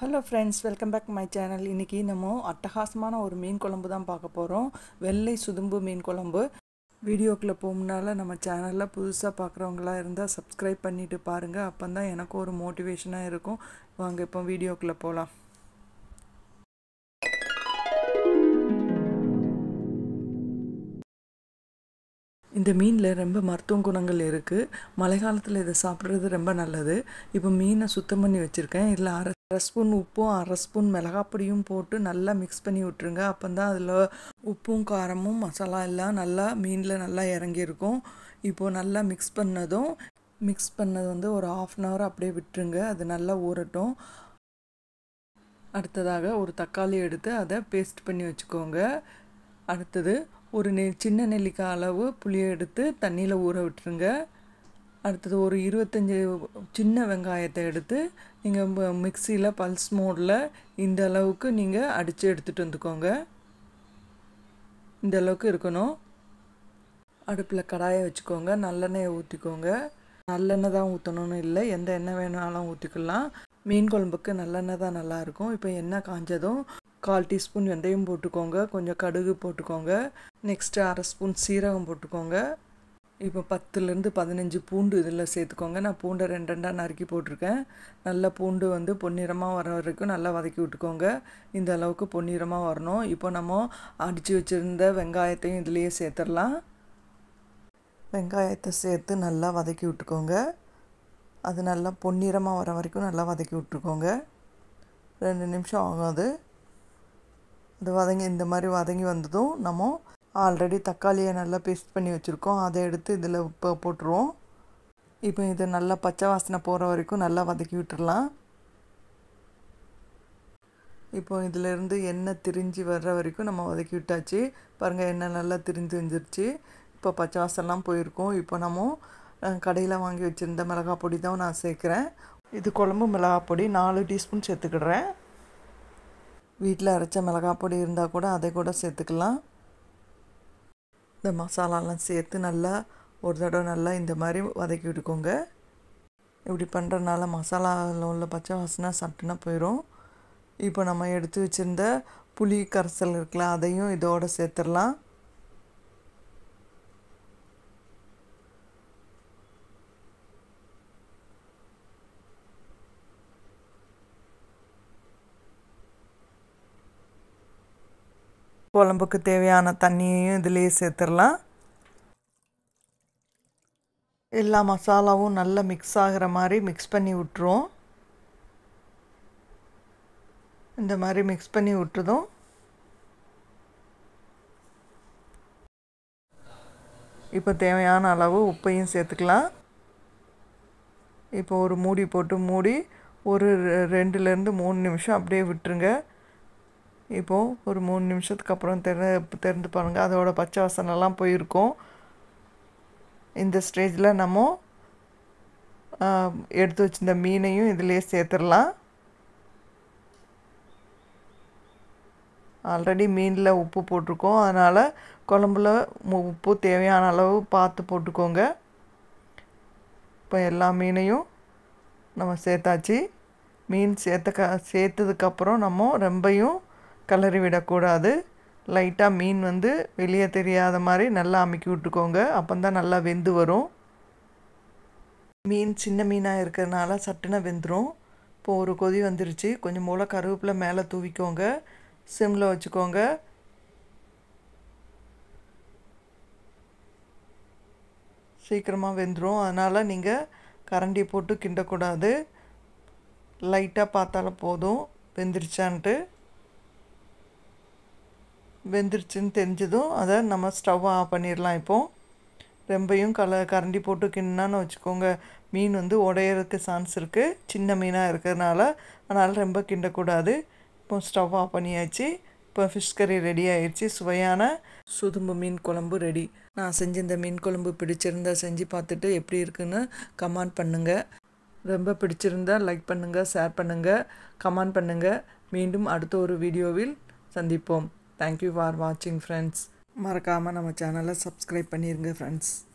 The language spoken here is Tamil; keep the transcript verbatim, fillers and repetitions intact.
Hello friends, welcome back to my channel. இன்னைக்கு நம்ம அட்டகாசமான ஒரு மீன் குழம்பு தான் பார்க்க போறோம். வெள்ளை சுதும்பு மீன் குழம்பு. வீடியோக்குள்ள போகும்னால நம்ம சேனல்ல புதுசா பார்க்கறவங்களா இருந்தா subscribe பண்ணிட்டு பாருங்க. அப்பதான் எனக்கு ஒரு மோட்டிவேஷனா இருக்கும். வாங்க இப்போ வீடியோக்குள்ள போலாம். இந்த மீன்ல ரொம்ப மருத்துவ குணங்கள் இருக்கு. மழை காலத்துல இத சாப்பிடுறது ரொம்ப நல்லது. இப்போ மீனை சுத்தம் பண்ணி வச்சிருக்கேன். இதுல அரை ஸ்பூன் உப்பும் அரை ஸ்பூன் மிளகாய் பொடியும் போட்டு நல்லா மிக்ஸ் பண்ணி விட்டுருங்க. அப்பதான் அதுல உப்பும் காரமும் மசாலா எல்லாம் நல்லா மீன்ல நல்லா இறங்கி இருக்கும். இப்போ நல்லா மிக்ஸ் பண்ணதும் மிக்ஸ் பண்ணது வந்து ஒரு half an hour அப்படியே விட்டுருங்க. அது நல்லா ஊறட்டும். அடுத்ததாக ஒரு தக்காளி எடுத்து அதை பேஸ்ட் பண்ணி வச்சுக்கோங்க. அடுத்தது ஒரு நெ சின்ன நெல்லிக்காய் அளவு புளியை எடுத்து தண்ணியில் ஊற விட்டுருங்க. அடுத்தது ஒரு இருபத்தஞ்சி சின்ன வெங்காயத்தை எடுத்து நீங்கள் மிக்சியில் பல்ஸ் மோடில் இந்த அளவுக்கு நீங்கள் அடித்து எடுத்துகிட்டு வந்துக்கோங்க. இந்த அளவுக்கு இருக்கணும். அடுப்பில் கடாயை வச்சுக்கோங்க. நல்லெண்ணெயை ஊற்றிக்கோங்க. நல்லெண்ணெய் தான் ஊற்றணும்னு இல்லை, எந்த எண்ணெய் வேணாலும் ஊற்றிக்கலாம். மீன் குழம்புக்கு நல்லெண்ணெய் தான் நல்லாயிருக்கும். இப்போ எண்ணெய் காஞ்சதும் கால் டீஸ்பூன் வெந்தயம் போட்டுக்கோங்க. கொஞ்சம் கடுகு போட்டுக்கோங்க. நெக்ஸ்ட்டு அரை ஸ்பூன் சீரகம் போட்டுக்கோங்க. இப்போ பத்துலேருந்து பதினஞ்சு பூண்டு இதில் சேர்த்துக்கோங்க. நான் பூண்டை ரெண்டு ரெண்டாக நறுக்கி போட்டிருக்கேன். நல்லா பூண்டு வந்து பொன்னிறமாக வர வரைக்கும் நல்லா வதக்கி விட்டுக்கோங்க. இந்த அளவுக்கு பொன்னிறமாக வரணும். இப்போ நம்ம அடித்து வச்சுருந்த வெங்காயத்தையும் இதுலேயே சேர்த்துடலாம். வெங்காயத்தை சேர்த்து நல்லா வதக்கி விட்டுக்கோங்க. அது நல்லா பொன்னிறமாக வர வரைக்கும் நல்லா வதக்கி விட்டுருக்கோங்க. ரெண்டு நிமிஷம் ஆகும். அது அது வதங்கி இந்த மாதிரி வதங்கி வந்ததும் நம்ம ஆல்ரெடி தக்காளியை நல்லா பேஸ்ட் பண்ணி வச்சுருக்கோம். அதை எடுத்து இதில் இப்போ போட்டுருவோம். இப்போ இது நல்லா பச்சை வாசனை போகிற வரைக்கும் நல்லா வதக்கி விட்டுடலாம். இப்போ இதிலேருந்து எண்ணெய் திரிஞ்சு வர்ற வரைக்கும் நம்ம வதக்கி விட்டாச்சு. பாருங்கள், எண்ணெய் நல்லா திரிஞ்சு வந்துருச்சு. இப்போ பச்சை வாசனைலாம் போயிருக்கும். இப்போ நம்ம கடையில் வாங்கி வச்சுருந்த மிளகாய் பொடி தான் நான் சேர்க்குறேன். இது குழம்பு மிளகாய் பொடி நாலு டீஸ்பூன் சேர்த்துக்கிடுறேன். வீட்டில் அரைச்ச மிளகாய் பொடி இருந்தால் கூட அதை கூட சேர்த்துக்கலாம். இந்த மசாலாலாம் சேர்த்து நல்லா ஒரு தடவை நல்லா இந்த மாதிரி வதக்கி விட்டுக்கோங்க. இப்படி பண்ணுறதுனால மசாலாவில் உள்ள பச்சை வாசனை சட்டுனா போயிடும். இப்போ நம்ம எடுத்து வச்சுருந்த புளி கரைசல் இருக்குல்ல, அதையும் இதோடு சேர்த்துடலாம். குழம்புக்கு தேவையான தண்ணியையும் இதிலேயே சேர்த்துடலாம். எல்லா மசாலாவும் நல்லா மிக்ஸ் ஆகிற மாதிரி மிக்ஸ் பண்ணி விட்டுருவோம். இந்த மாதிரி மிக்ஸ் பண்ணி விட்டுறதும் இப்போ தேவையான அளவு உப்பையும் சேர்த்துக்கலாம். இப்போ ஒரு மூடி போட்டு மூடி ஒரு ரெண்டுலேருந்து மூணு நிமிஷம் அப்படியே விட்டுருங்க. இப்போது ஒரு மூணு நிமிஷத்துக்கு அப்புறம் தெர திறந்து பாருங்கள். அதோட பச்சை வாசனைலாம் போயிருக்கும். இந்த ஸ்டேஜில் நம்ம எடுத்து வச்சிருந்த மீனையும் இதிலே சேர்த்துடலாம். ஆல்ரெடி மீனில் உப்பு போட்டிருக்கோம். அதனால் குழம்புல உப்பு தேவையான அளவு பார்த்து போட்டுக்கோங்க. இப்போ எல்லா மீனையும் நம்ம சேர்த்தாச்சு. மீன் சேர்த்த க சேர்த்ததுக்கப்புறம் நம்ம ரொம்பையும் கலரி விடக்கூடாது. லைட்டாக மீன் வந்து வெளியே தெரியாத மாதிரி நல்லா அமுக்கி விட்டுக்கோங்க. அப்போ தான் நல்லா வெந்து வரும். மீன் சின்ன மீனாக இருக்கிறதுனால சட்டுன்னு வெந்துடும். இப்போ ஒரு கொதி வந்துருச்சு. கொஞ்சம் மூளை கருவேப்பிலை மேலே தூவிக்கோங்க. சிம்மில் வச்சுக்கோங்க. சீக்கிரமாக வெந்துடும். அதனால் நீங்கள் கரண்டி போட்டு கிண்டக்கூடாது. லைட்டாக பார்த்தாலும் போதும் வெந்துருச்சான்ட்டு. வெந்துருச்சுன்னு தெரிஞ்சதும் அதை நம்ம ஸ்டவ் ஆஃப் பண்ணிடலாம். இப்போது ரொம்பையும் கல கரண்டி போட்டு கிண்ணான்னு வச்சுக்கோங்க. மீன் வந்து உடையிறதுக்கு சான்ஸ் இருக்குது, சின்ன மீனாக இருக்கிறதுனால. அதனால் ரொம்ப கிண்டக்கூடாது. இப்போ ஸ்டவ் ஆஃப் பண்ணியாச்சு. இப்போ ஃபிஷ் கறி ரெடி ஆயிடுச்சு. சுவையான சுதும்பு மீன் குழம்பு ரெடி. நான் செஞ்ச இந்த மீன் குழம்பு பிடிச்சிருந்தா செஞ்சு பார்த்துட்டு எப்படி இருக்குன்னு கமெண்ட் பண்ணுங்கள். ரொம்ப பிடிச்சிருந்தா லைக் பண்ணுங்கள், ஷேர் பண்ணுங்கள், கமெண்ட் பண்ணுங்கள். மீண்டும் அடுத்த ஒரு வீடியோவில் சந்திப்போம். தேங்க்யூ ஃபார் வாட்சிங் ஃப்ரெண்ட்ஸ். மறக்காமல் நம்ம சேனலை சப்ஸ்கிரைப் பண்ணிடுங்க ஃப்ரெண்ட்ஸ்.